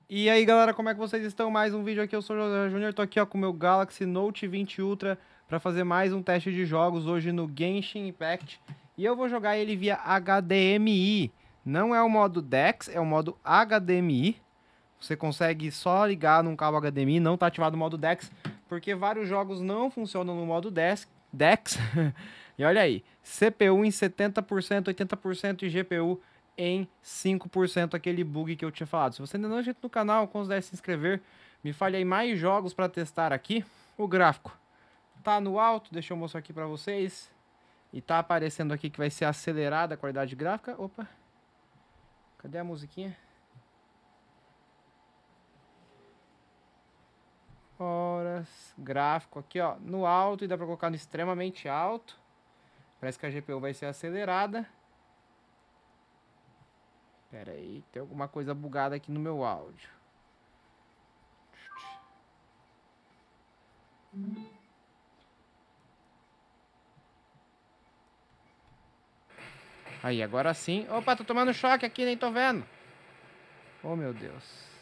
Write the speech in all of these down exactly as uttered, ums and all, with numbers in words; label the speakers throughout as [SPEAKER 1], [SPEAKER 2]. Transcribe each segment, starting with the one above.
[SPEAKER 1] E aí galera, como é que vocês estão? Mais um vídeo aqui, eu sou o José Júnior, tô aqui ó, com o meu Galaxy Note vinte Ultra para fazer mais um teste de jogos hoje no Genshin Impact. E eu vou jogar ele via H D M I, não é o modo DeX, é o modo H D M I. Você consegue só ligar num cabo H D M I, não tá ativado o modo DeX, porque vários jogos não funcionam no modo DeX. DeX. E olha aí, C P U em setenta por cento, oitenta por cento e G P U em cinco por cento, aquele bug que eu tinha falado. Se você ainda não é inscrito no canal, considere se inscrever. Me fale aí mais jogos para testar aqui. O gráfico tá no alto, deixa eu mostrar aqui para vocês. E tá aparecendo aqui que vai ser acelerada a qualidade gráfica. Opa, cadê a musiquinha? Horas, gráfico aqui ó, no alto, e dá para colocar no extremamente alto. Parece que a G P U vai ser acelerada. Pera aí, tem alguma coisa bugada aqui no meu áudio. Aí, agora sim. Opa, tô tomando choque aqui, nem tô vendo. Oh, meu Deus.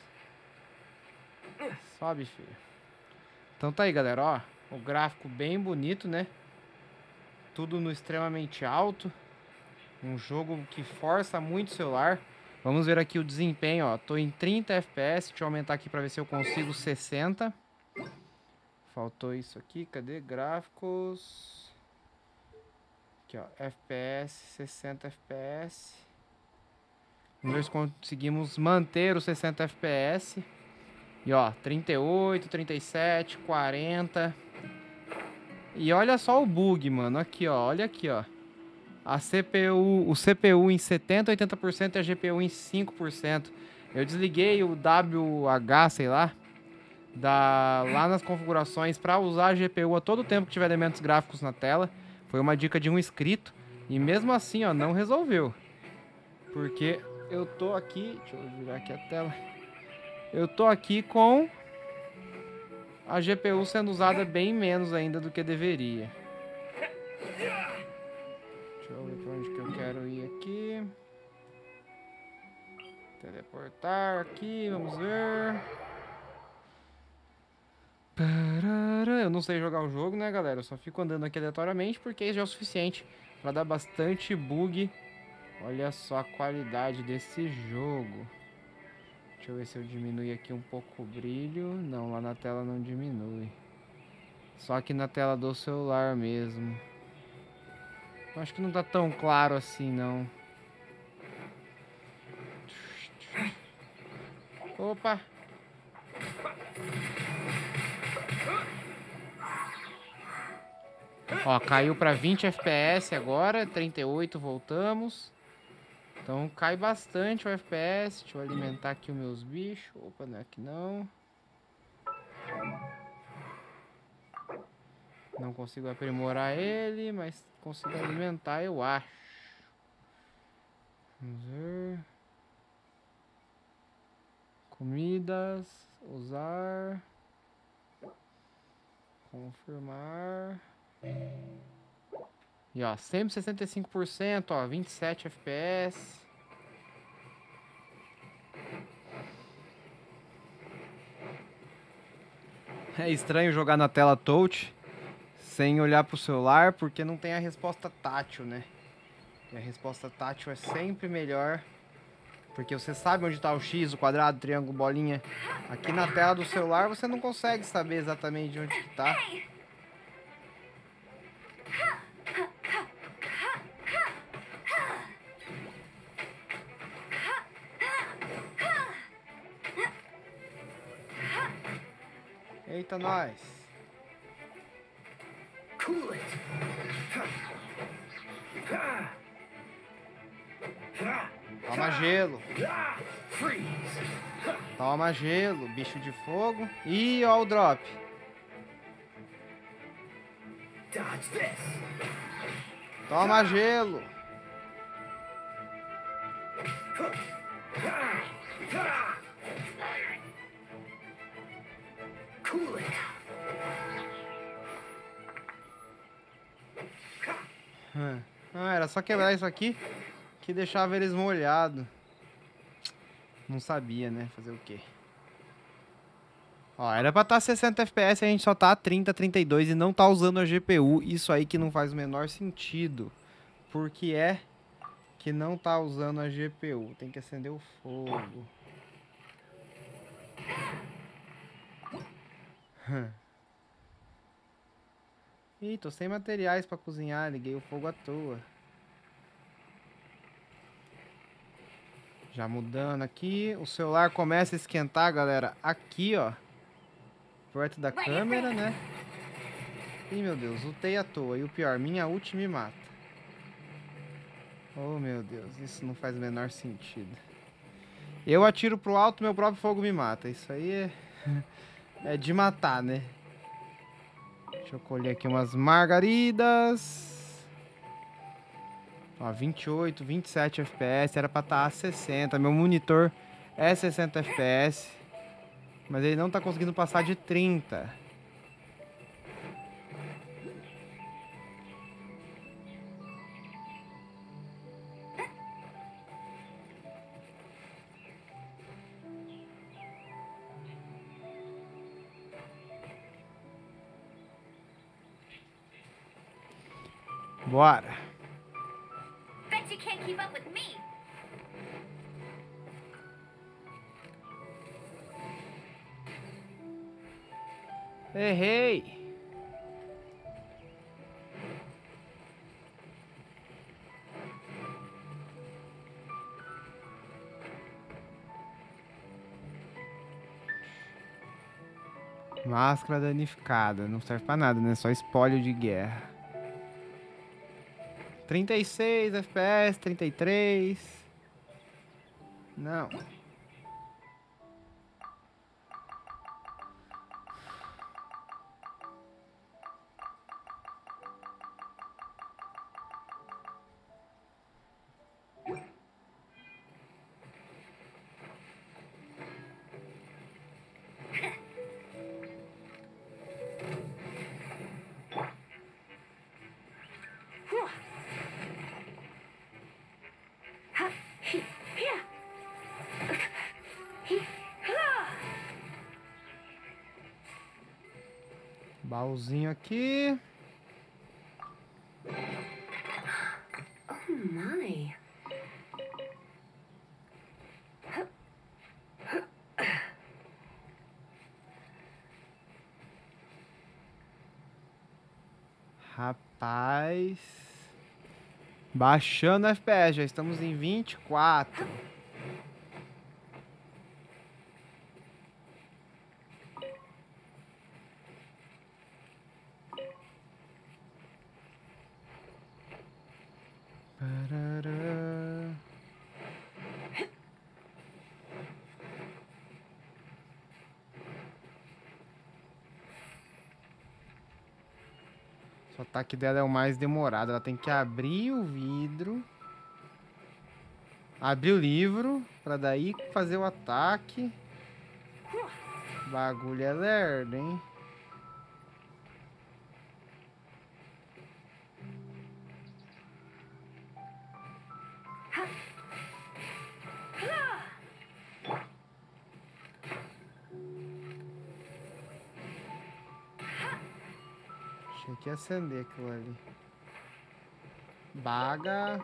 [SPEAKER 1] Sobe, filho. Então tá aí, galera, ó. O gráfico bem bonito, né? Tudo no extremamente alto. Um jogo que força muito o celular. Vamos ver aqui o desempenho, ó. Tô em trinta F P S. Deixa eu aumentar aqui pra ver se eu consigo sessenta. Faltou isso aqui. Cadê? Gráficos. Aqui, ó. F P S, sessenta F P S. Vamos ver se conseguimos manter os sessenta F P S. E ó, trinta e oito, trinta e sete, quarenta. E olha só o bug, mano. Aqui, ó. Olha aqui, ó. A C P U, o C P U em setenta, oitenta por cento e a G P U em cinco por cento. Eu desliguei o W H, sei lá, da, lá nas configurações para usar a G P U a todo tempo que tiver elementos gráficos na tela. Foi uma dica de um inscrito. E mesmo assim, ó, não resolveu. Porque eu tô aqui... Deixa eu virar aqui a tela. Eu tô aqui com a G P U sendo usada bem menos ainda do que deveria. Deixa eu ver pra onde que eu quero ir aqui. Teleportar aqui, vamos ver. Eu não sei jogar o jogo, né, galera? Eu só fico andando aqui aleatoriamente porque isso já é o suficiente pra dar bastante bug. Olha só a qualidade desse jogo. Deixa eu ver se eu diminuir aqui um pouco o brilho. Não, lá na tela não diminui. Só aqui na tela do celular mesmo. Acho que não tá tão claro assim, não. Opa! Ó, caiu pra vinte F P S agora, trinta e oito, voltamos. Então cai bastante o F P S. Deixa eu alimentar aqui os meus bichos. Opa, não é aqui não. Não consigo aprimorar ele, mas consigo alimentar, eu acho. Vamos ver. Comidas. Usar. Confirmar. E ó, cento e sessenta e cinco por cento, ó, vinte e sete F P S. É estranho jogar na tela touch sem olhar pro celular, porque não tem a resposta tátil, né? E a resposta tátil é sempre melhor, porque você sabe onde tá o X, o quadrado, o triângulo, bolinha. Aqui na tela do celular você não consegue saber exatamente onde que tá. Eita, nós. Toma gelo. Toma gelo, bicho de fogo. Ih, ó o drop. Toma gelo. Ah, era só quebrar isso aqui que deixava eles molhados. Não sabia, né? Fazer o quê? Ó, era pra estar sessenta F P S, a gente só tá a trinta, trinta e dois e não tá usando a G P U. Isso aí que não faz o menor sentido. Por que é que não tá usando a G P U? Tem que acender o fogo. Ih, tô sem materiais pra cozinhar, liguei o fogo à toa. Já mudando aqui, o celular começa a esquentar, galera, aqui, ó. Perto da câmera, né? Ih, meu Deus, lutei à toa. E o pior, minha ult me mata. Oh, meu Deus, isso não faz o menor sentido. Eu atiro pro alto, meu próprio fogo me mata. Isso aí é, é de matar, né? Deixa eu colher aqui umas margaridas. Ó, vinte e oito, vinte e sete F P S, era pra estar a sessenta. Meu monitor é sessenta F P S, mas ele não tá conseguindo passar de trinta. Bora.
[SPEAKER 2] Bet you can't keep up with me.
[SPEAKER 1] Errei. Máscara danificada. Não serve pra nada, né? Só espólio de guerra. trinta e seis F P S, trinta e três. Não. Baúzinho aqui.
[SPEAKER 2] Oh my.
[SPEAKER 1] Rapaz. Baixando F P S, já estamos em vinte e quatro. Parará. O ataque dela é o mais demorado. Ela tem que abrir o vidro. Abrir o livro. Pra daí fazer o ataque. O bagulho é lerdo, hein? Achei que ia acender aquilo ali. Baga.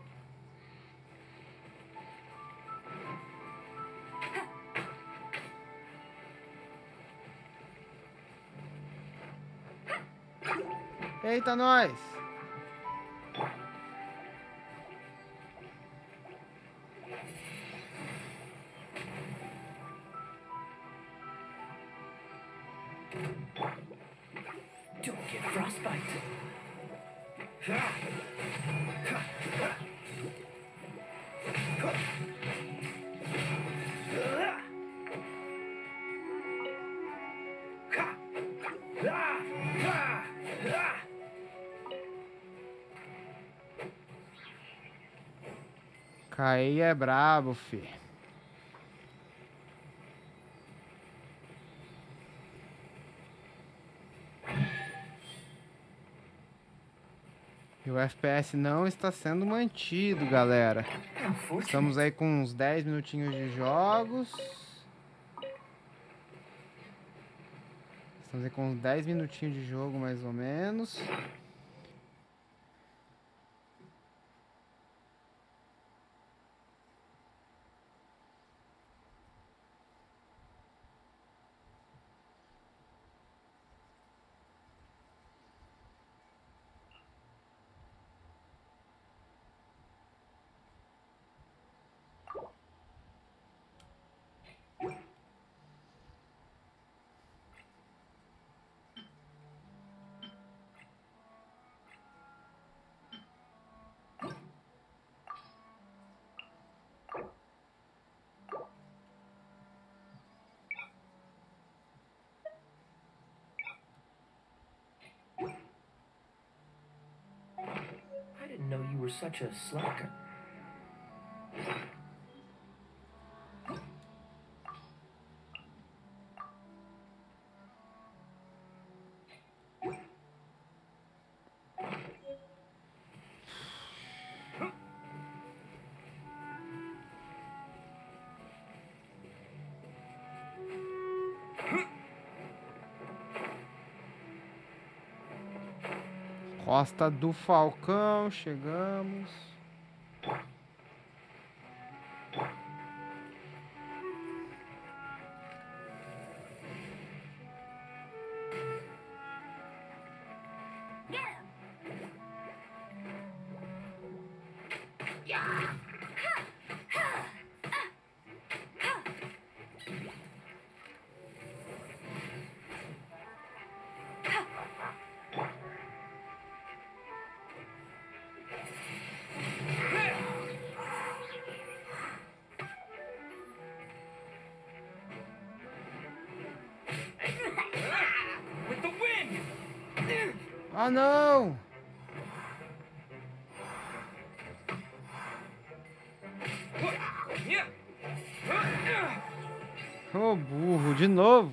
[SPEAKER 1] Eita, nós!
[SPEAKER 2] Don't get frostbite.
[SPEAKER 1] Caí é brabo, fi. E o F P S não está sendo mantido, galera. Estamos aí com uns dez minutinhos de jogos. Fazer com uns dez minutinhos de jogo, mais ou menos.
[SPEAKER 3] I didn't know you were such a slacker.
[SPEAKER 1] Costa do Falcão, chegamos.
[SPEAKER 3] With the wind!
[SPEAKER 1] Ah, não! Ô, burro, de novo.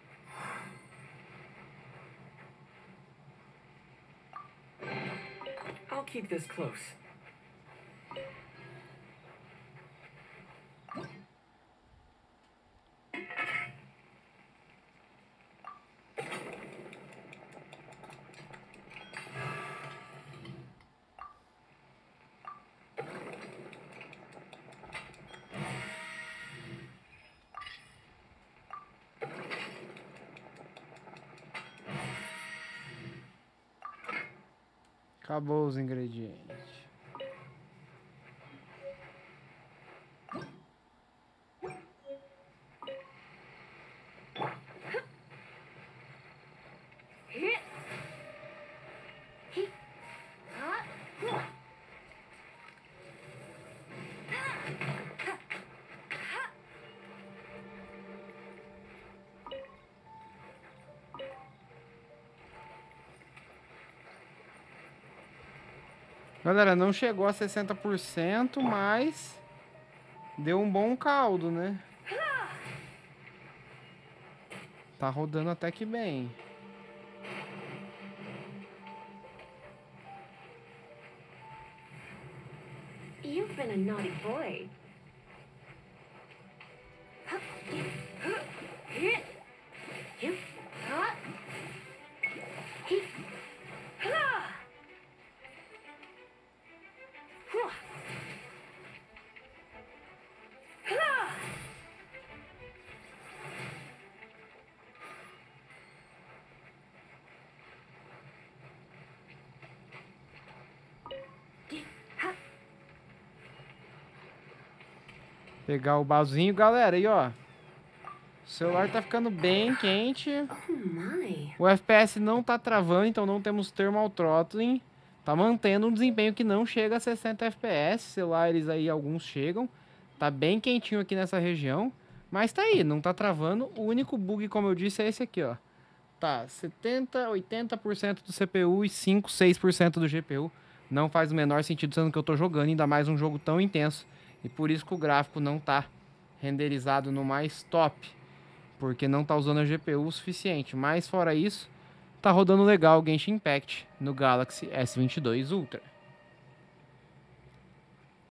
[SPEAKER 3] I'll keep this close.
[SPEAKER 1] Acabou os ingredientes. Galera, não chegou a sessenta por cento, mas deu um bom caldo, né? Tá rodando até que bem.
[SPEAKER 2] You've been a naughty boy.
[SPEAKER 1] Pegar o baúzinho, galera, aí ó. O celular tá ficando bem quente.
[SPEAKER 2] Oh my.
[SPEAKER 1] O F P S não tá travando, então não temos thermal throttling. Tá mantendo um desempenho que não chega a sessenta F P S. Celulares aí, alguns chegam. Tá bem quentinho aqui nessa região. Mas tá aí, não tá travando. O único bug, como eu disse, é esse aqui, ó. Tá setenta, oitenta por cento do C P U e cinco, seis por cento do G P U. Não faz o menor sentido, sendo que eu tô jogando ainda mais um jogo tão intenso. E por isso que o gráfico não tá renderizado no mais top. Porque não tá usando a G P U o suficiente. Mas fora isso, tá rodando legal o Genshin Impact no Galaxy S vinte e dois Ultra.